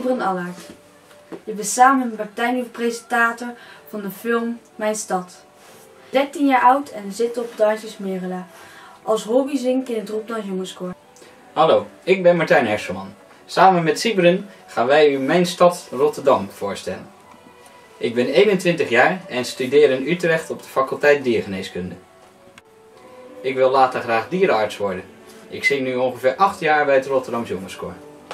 Siebren Allard. Ik ben samen met Martijn uw presentator van de film Mijn Stad. 13 jaar oud en zit op Dansjes Merela. Als hobby zing ik in het Rotterdams Jongenskoor. Hallo, ik ben Martijn Herselman. Samen met Siebren gaan wij u Mijn Stad Rotterdam voorstellen. Ik ben 21 jaar en studeer in Utrecht op de faculteit diergeneeskunde. Ik wil later graag dierenarts worden. Ik zing nu ongeveer 8 jaar bij het Rotterdams Jongenskoor.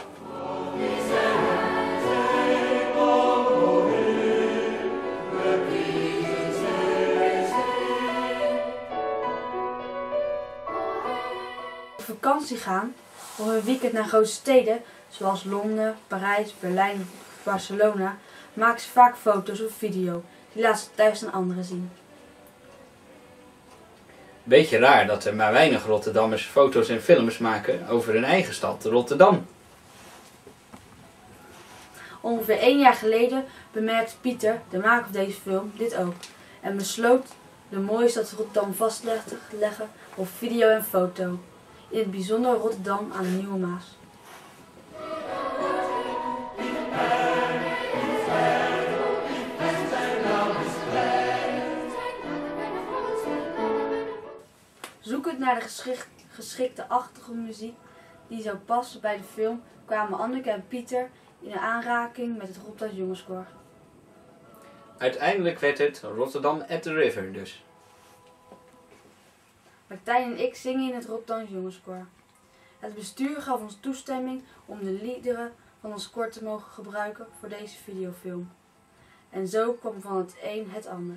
Op vakantie gaan of een weekend naar grote steden zoals Londen, Parijs, Berlijn of Barcelona maken ze vaak foto's of video. Die laten ze thuis aan anderen zien. Beetje raar dat er maar weinig Rotterdammers foto's en films maken over hun eigen stad, Rotterdam. Ongeveer 1 jaar geleden bemerkte Pieter, de maker van deze film, dit ook. En besloot de mooie stad Rotterdam vast te leggen op video en foto. In het bijzonder Rotterdam aan de Nieuwe Maas. Zoekend naar de geschikte achtergrondmuziek die zou passen bij de film, kwamen Anneke en Pieter in aanraking met het Rotterdams Jongenskoor. Uiteindelijk werd het Rotterdam at the River dus. Martijn en ik zingen in het Rotterdams Jongenskoor. Het bestuur gaf ons toestemming om de liederen van ons koor te mogen gebruiken voor deze videofilm. En zo kwam van het een het ander.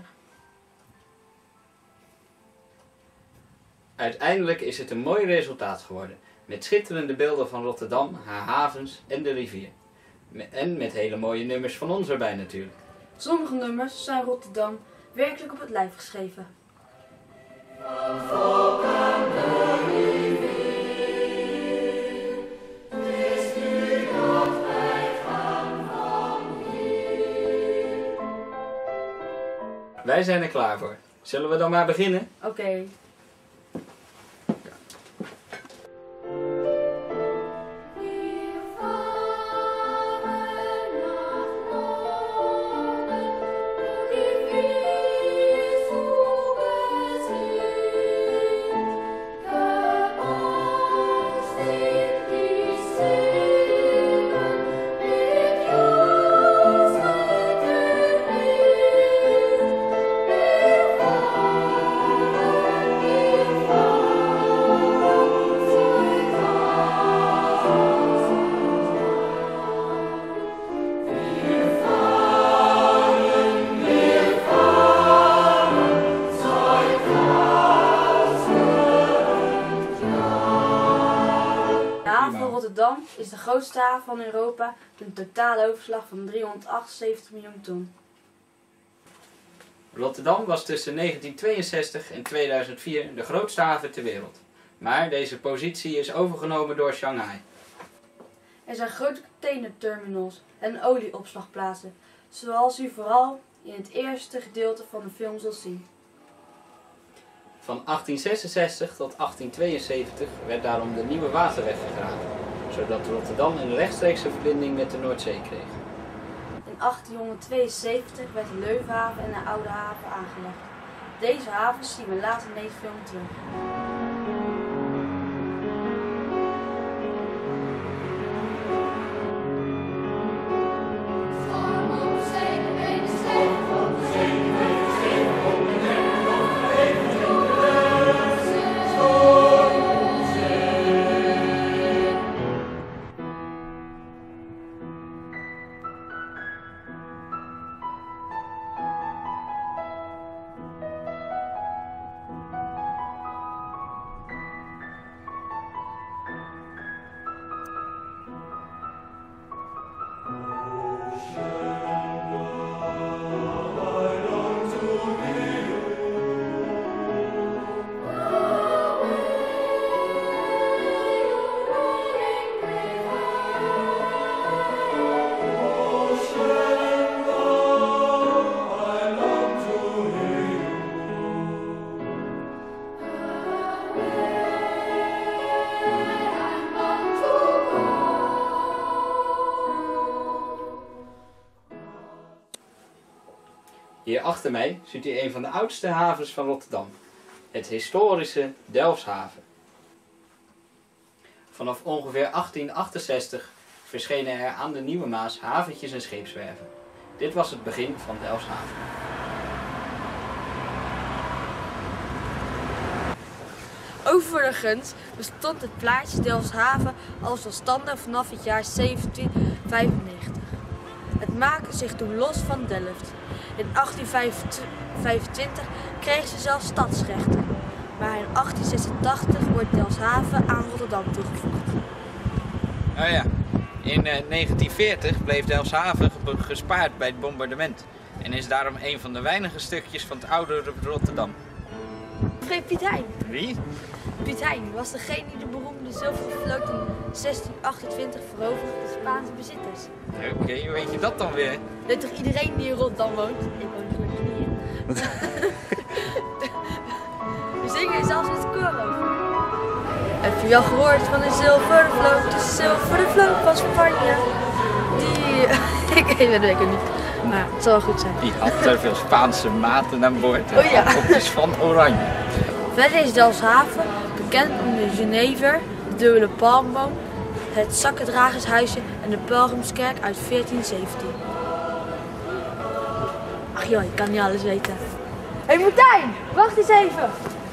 Uiteindelijk is het een mooi resultaat geworden, met schitterende beelden van Rotterdam, haar havens en de rivier. En met hele mooie nummers van ons erbij natuurlijk. Sommige nummers zijn Rotterdam werkelijk op het lijf geschreven. Wij zijn er klaar voor. Zullen we dan maar beginnen? Oké. De haven van Rotterdam is de grootste haven van Europa met een totale overslag van 378 miljoen ton. Rotterdam was tussen 1962 en 2004 de grootste haven ter wereld. Maar deze positie is overgenomen door Shanghai. Er zijn grote containerterminals en olieopslagplaatsen, zoals u vooral in het eerste gedeelte van de film zult zien. Van 1866 tot 1872 werd daarom de Nieuwe Waterweg gegraven, zodat Rotterdam een rechtstreekse verbinding met de Noordzee kreeg. In 1872 werd de Leuvenhaven en de Oude Haven aangelegd. Deze havens zien we later in deze film terug. achter mij ziet u een van de oudste havens van Rotterdam. Het historische Delfshaven. Vanaf ongeveer 1868 verschenen er aan de Nieuwe Maas haventjes en scheepswerven. Dit was het begin van Delfshaven. Overigens bestond het plaatsje Delfshaven al zelfstandig vanaf het jaar 1795. Het maakte zich toen los van Delft. In 1825 kreeg ze zelfs stadsrechten, maar in 1886 wordt Delfshaven aan Rotterdam toegevoegd. Oh ja, in 1940 bleef Delfshaven gespaard bij het bombardement en is daarom een van de weinige stukjes van het oude Rotterdam. Piet Hein. Wie? Piet Hein was degene die de beroemde zilveren vloot in 1628 veroverde de Spaanse bezitters. Oké, hoe weet je dat dan weer? Weet toch iedereen die in Rotterdam woont? Ik woon er gelukkig niet in. We zingen zelfs in het koor over. Heb je al gehoord van de zilveren vloot? De zilveren vloot van Spanje. Ik weet het niet, maar het zal wel goed zijn. Die had te veel Spaanse maten aan boord. Oh ja. Het is van Oranje. Verder is Delfshaven bekend om de Genever, de dubbele palmboom, het zakkendragershuisje en de Pelgrimskerk uit 1417. Ach joh, ik kan niet alles weten. Hé Martijn, wacht eens even!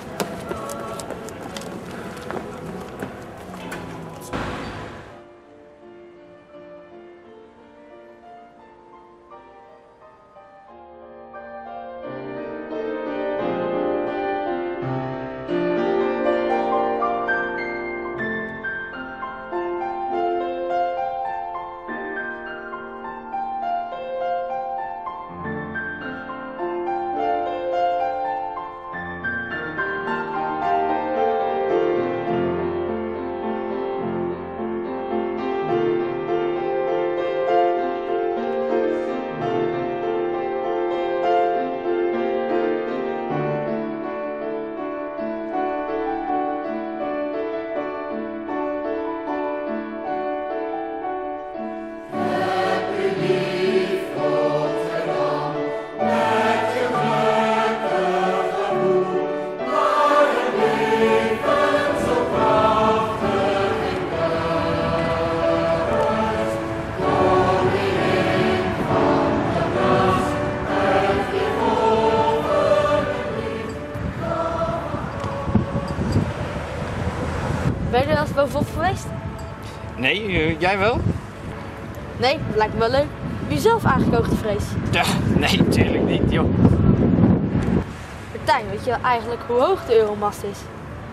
Ben je er wel eens bovenop geweest? Nee, jij wel? Nee, dat lijkt me wel leuk. Heb je zelf aangekookte vrees? Ja, nee, natuurlijk niet, joh. Martijn, weet je wel eigenlijk hoe hoog de Euromast is?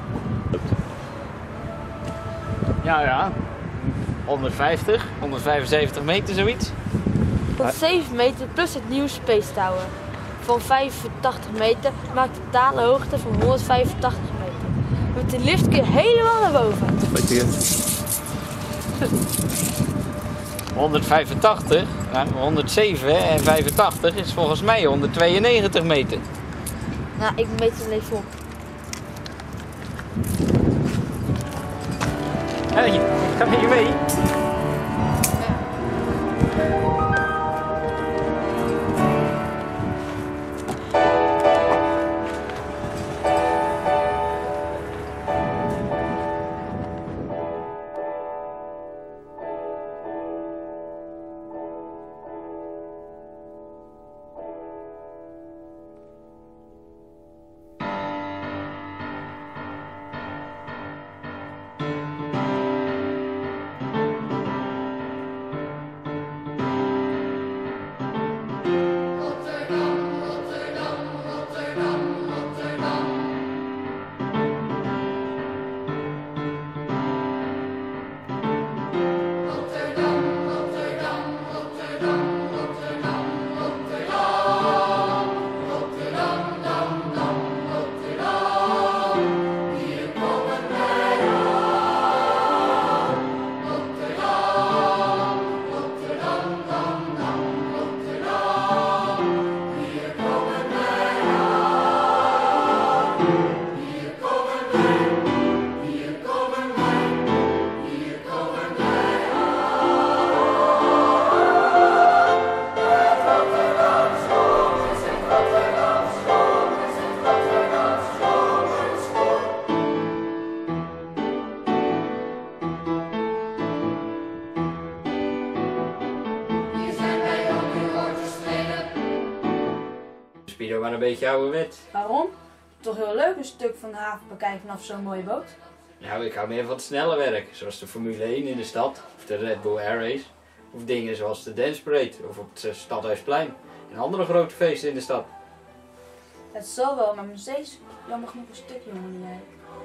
Ja. 150, 175 meter, zoiets. 107 meter plus het nieuwe Space Tower. Van 85 meter maakt de totale hoogte van 185 meter. Met de lift kun je helemaal naar boven. 185, nou, 107 en 85 is volgens mij 192 meter. Nou, ik meet het even op. Hey, ga met je mee? beetje ouderwets. Waarom? Toch heel leuk een stuk van de haven bekijken vanaf zo'n mooie boot. Nou, ik hou meer van het snelle werk, zoals de Formule 1 in de stad, of de Red Bull Air Race, of dingen zoals de Dance Parade, of op het Stadhuisplein, en andere grote feesten in de stad. Het zal wel, maar nog steeds jammer genoeg een stuk jonger dan jij.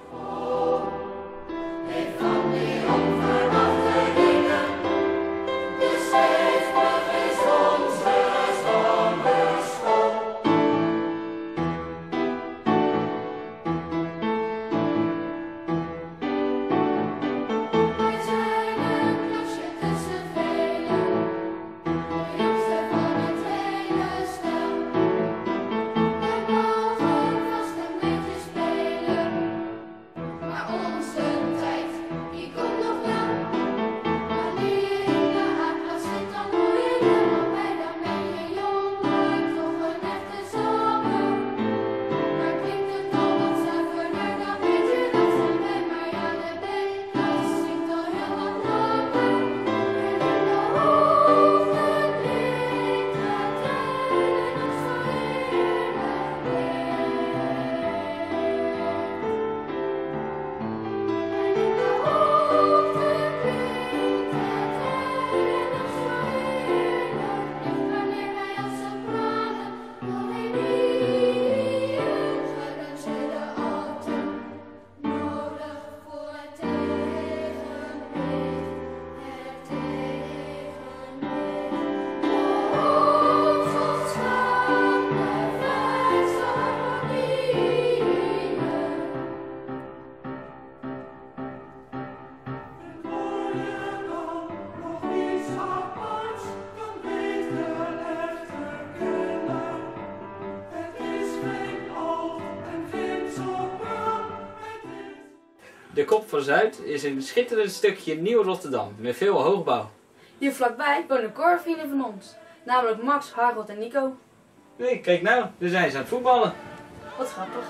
De Kop van Zuid is een schitterend stukje Nieuw-Rotterdam met veel hoogbouw. Hier vlakbij wonen koorvrienden van ons, namelijk Max, Harold en Nico. Nee, kijk nou, daar zijn ze aan het voetballen. Wat grappig.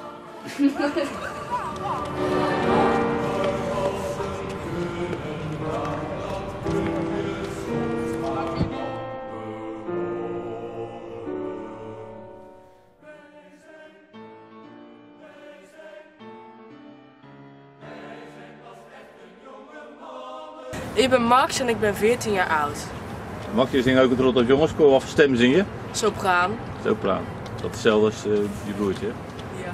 Ik ben Max en ik ben 14 jaar oud. Max, je zingt ook het Rotterdam Jongenskoor. Wat voor stem zing je? Sopraan. Sopraan. Dat is hetzelfde als je broertje. Ja.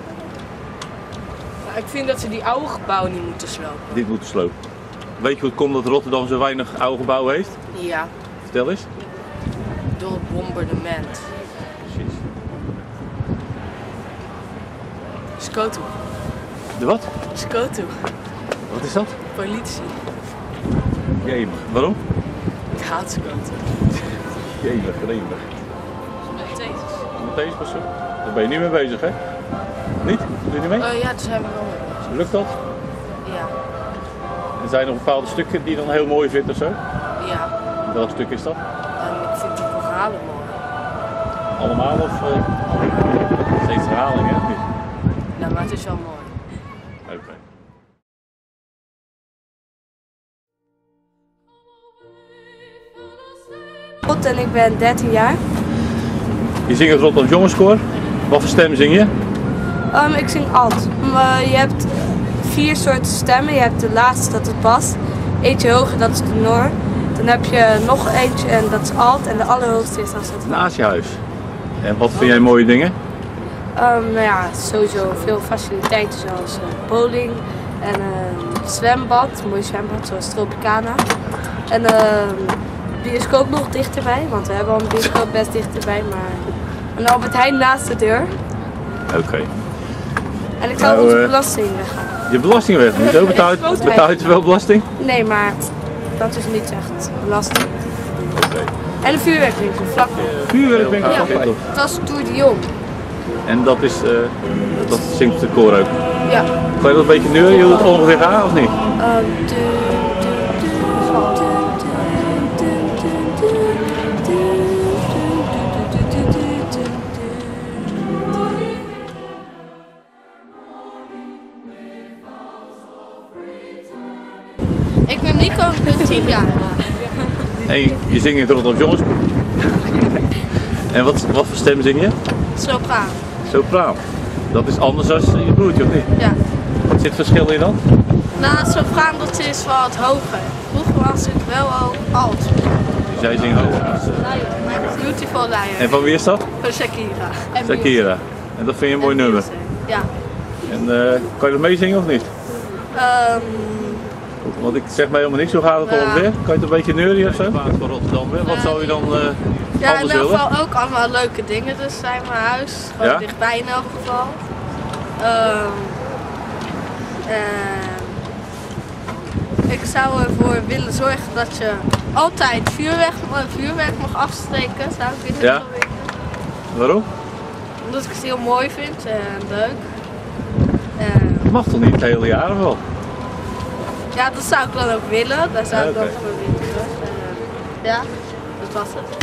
Maar ik vind dat ze die oude gebouwen niet moeten slopen. Dit moet slopen. Weet je hoe het komt dat Rotterdam zo weinig oude gebouwen heeft? Ja, Vertel eens. door het bombardement. Precies. Skoto. De wat? Skoto. Wat is dat? Politie. Jemig. Waarom? Ik haat Skoto. Jemig, remig. Met deze. Met deze persoon? Daar ben je nu mee bezig, hè? Niet? Doe je niet mee? Oh ja, daar zijn we wel mee bezig. Lukt dat? Ja. Er zijn nog bepaalde stukken die je dan heel mooi vindt of zo? Ja. Welk stuk is dat? Ik vind die verhalen mooi. Allemaal of steeds herhaling, hè? Of niet? Nou, maar het is wel mooi. Oké. En ik ben 13 jaar. Je zingt het Rotterdam Jongenskoor. Wat voor stem zing je? Ik zing alt. Je hebt 4 soorten stemmen. Je hebt de laatste, dat is bas. Eentje hoger, dat is de tenor. Dan heb je nog eentje en dat is alt. En de allerhoogste is dan sopraan. Naast je huis. En wat vind jij mooie dingen? Nou ja, sowieso veel faciliteiten zoals bowling en zwembad. Een mooi zwembad zoals Tropicana. En bioscoop nog dichterbij, want we hebben al een bioscoop best dichterbij. Maar een Albert Heijn naast de deur. Oké. En ik zal Nou, onze belasting weggaan. Je belasting weg. Hoezo betaal je te veel belasting? Nee, maar dat is niet echt belasting. Oké. En een vuurwerkwinkel, vlakbij. Vuurwerkwinkel. Ja. Ja. Dat is Tour de Jong. En dat is, dat zingt de koor ook. Ja. Kan je dat een beetje neuren, hoe het ongeveer gaat of niet? Ik ben Nico, ik ben 10 jaar. En je zingt het Rotterdam Jongenskoor. En wat voor stem zing je? Sopraan. Sopraan. Dat is anders dan je broertje, of niet? Ja. Wat zit het verschil in dan? Nou, sopraan dat is wat hoger. Vroeger was ik wel al alt. Dus jij zingt hoog. Beautiful Liar. En van wie is dat? Van Shakira. En Shakira. En dat vind je een mooi nummer. Ja. En kan je dat meezingen of niet? Want ik zeg mij helemaal niks, hoe gaat het ongeveer? Kan je het een beetje neurien of zo? Van Rotterdam, wat zou je dan ja, in anders elk willen? geval ook allemaal leuke dingen dus zijn mijn huis. Gewoon Ja? dichtbij in elk geval. Ik zou ervoor willen zorgen dat je altijd vuurwerk mag afsteken. Zou ik in Ja? ieder geval willen. Waarom? Omdat ik het heel mooi vind en leuk. Dat mag toch niet het hele jaar of wel? Ja, dat zou ik dan ook willen. Daar zou Ja, ik dan oké. voor willen. Ja, dat was het.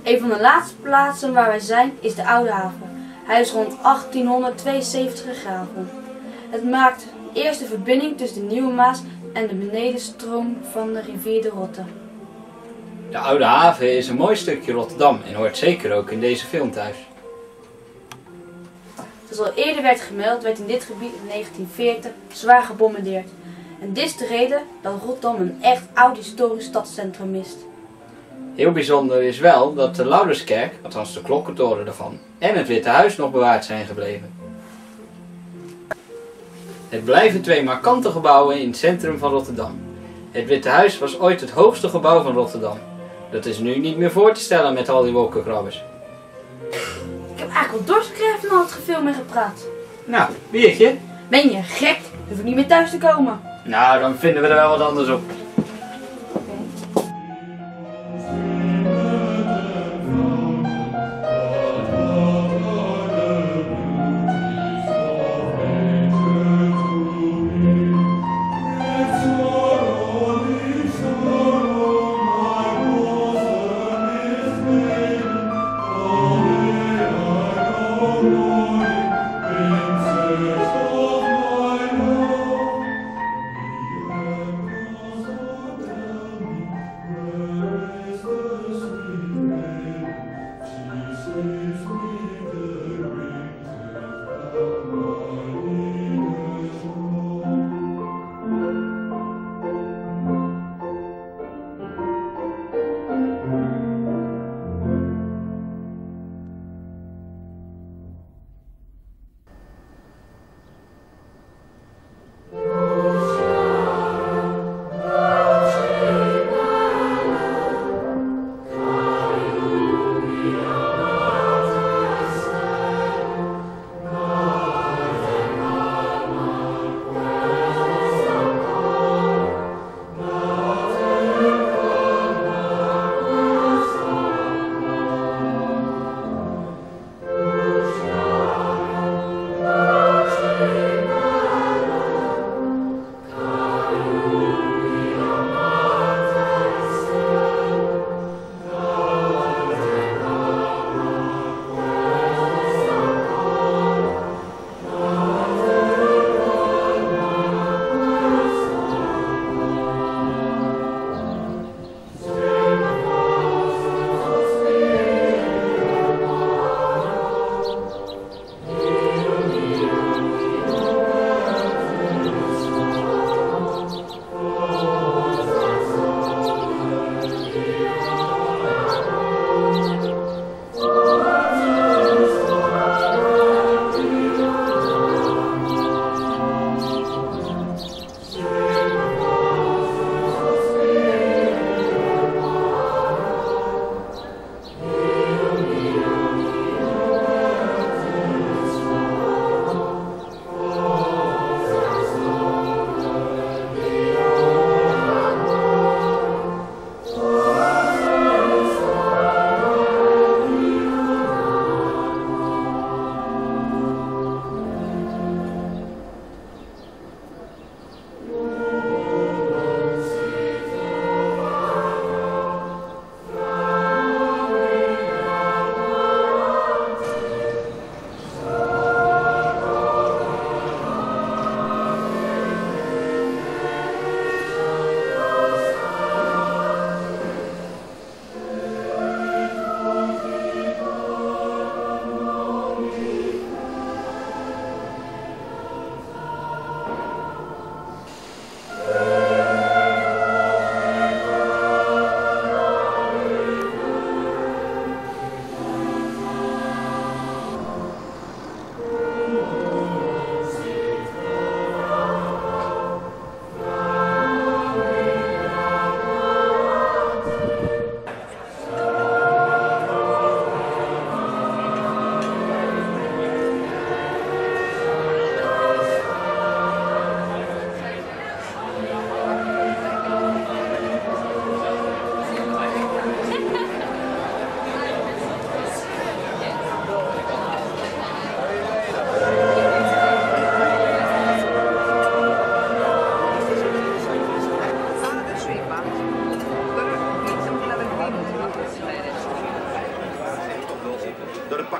Een van de laatste plaatsen waar wij zijn is de Oude Haven. Hij is rond 1872 gegraven. Het maakt de eerste verbinding tussen de Nieuwe Maas en de benedenstroom van de rivier de Rotte. De Oude Haven is een mooi stukje Rotterdam en hoort zeker ook in deze film thuis. Zoals al eerder werd gemeld, werd in dit gebied in 1940 zwaar gebombardeerd. En dit is de reden dat Rotterdam een echt oud historisch stadscentrum is. Heel bijzonder is wel dat de Lauderskerk, althans de klokkentoren daarvan, en het Witte Huis nog bewaard zijn gebleven. Het blijven twee markante gebouwen in het centrum van Rotterdam. Het Witte Huis was ooit het hoogste gebouw van Rotterdam. Dat is nu niet meer voor te stellen met al die wolkenkrabbers. Ik heb eigenlijk wel dorst gekregen van al het gefilm en gepraat. Nou, biertje? Ben je gek? Hoef ik niet meer thuis te komen. Nou, dan vinden we er wel wat anders op.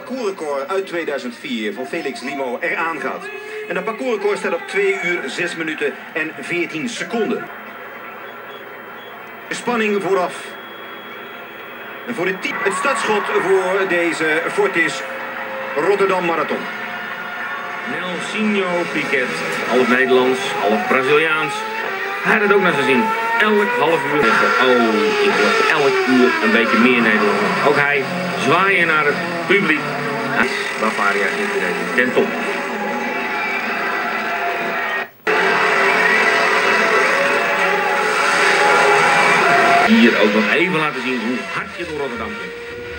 parcoursrecord uit 2004 van Felix Limo eraan gaat. En dat parcoursrecord staat op 2 uur, 6 minuten en 14 seconden. De spanning vooraf. En voor het startschot voor deze Fortis Rotterdam Marathon. Nelsinho Piquet, half Nederlands, half Braziliaans. Hij had het ook naar zijn zin. Elk half uur zeggen, oh, ik word elk uur een beetje meer Nederlander. Ook hij zwaaien naar het publiek. Bavaria ingereden, ten top. Hier ook nog even laten zien hoe hard je door Rotterdam kunt.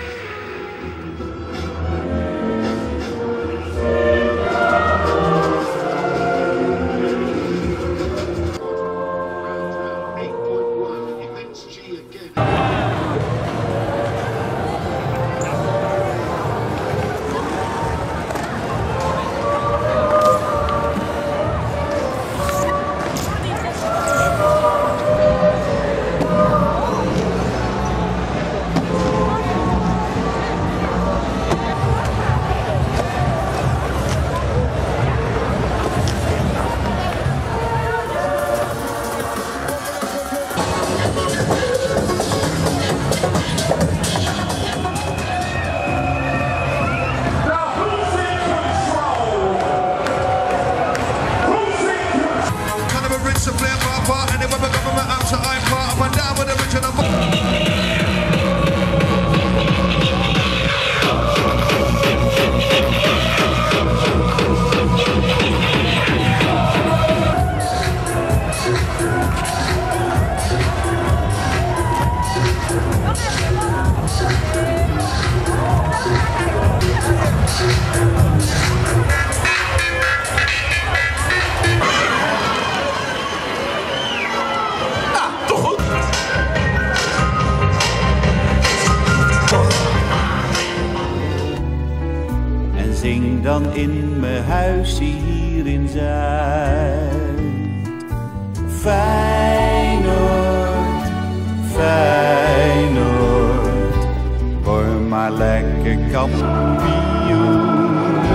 Zing dan in mijn huisje hier in Zuid. Feyenoord, Feyenoord, word maar lekker kampioen.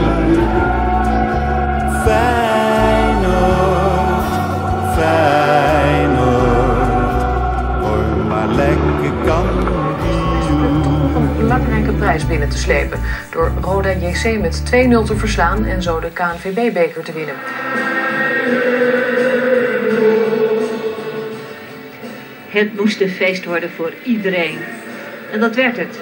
Feyenoord, Feyenoord, word maar lekker kampioen. Een belangrijke prijs binnen te slepen door Roda JC met 2-0 te verslaan en zo de KNVB-beker te winnen. Het moest een feest worden voor iedereen. En dat werd het.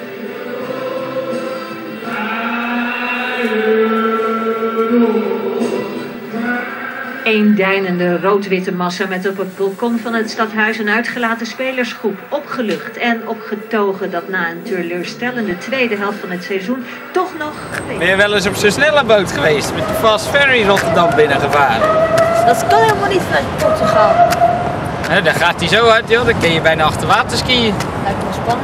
Een deinende rood-witte massa met op het balkon van het stadhuis een uitgelaten spelersgroep. Opgelucht en opgetogen dat na een teleurstellende tweede helft van het seizoen toch nog... Ben je wel eens op zo'n snelle boot geweest met de Fast Ferry Rotterdam binnengevaren? Dat kan helemaal niet vanuit Portugal. Dan gaat hij zo hard, joh. Dan kun je bijna achter water skiën. Lijkt me spannend.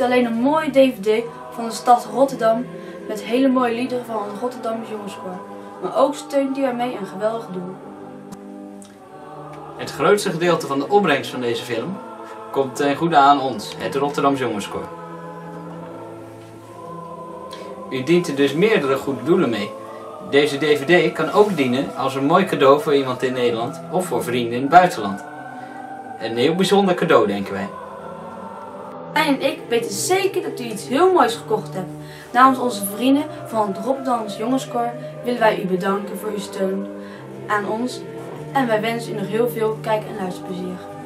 alleen een mooie DVD van de stad Rotterdam met hele mooie liederen van het Rotterdams Jongenskoor. Maar ook steunt hij ermee een geweldig doel. Het grootste gedeelte van de opbrengst van deze film komt ten goede aan ons, het Rotterdams Jongenskoor. U dient er dus meerdere goede doelen mee. Deze DVD kan ook dienen als een mooi cadeau voor iemand in Nederland of voor vrienden in het buitenland. Een heel bijzonder cadeau, denken wij. En ik weten zeker dat u iets heel moois gekocht hebt. Namens onze vrienden van het Rotterdams Jongenskoor willen wij u bedanken voor uw steun aan ons. En wij wensen u nog heel veel kijk- en luisterplezier.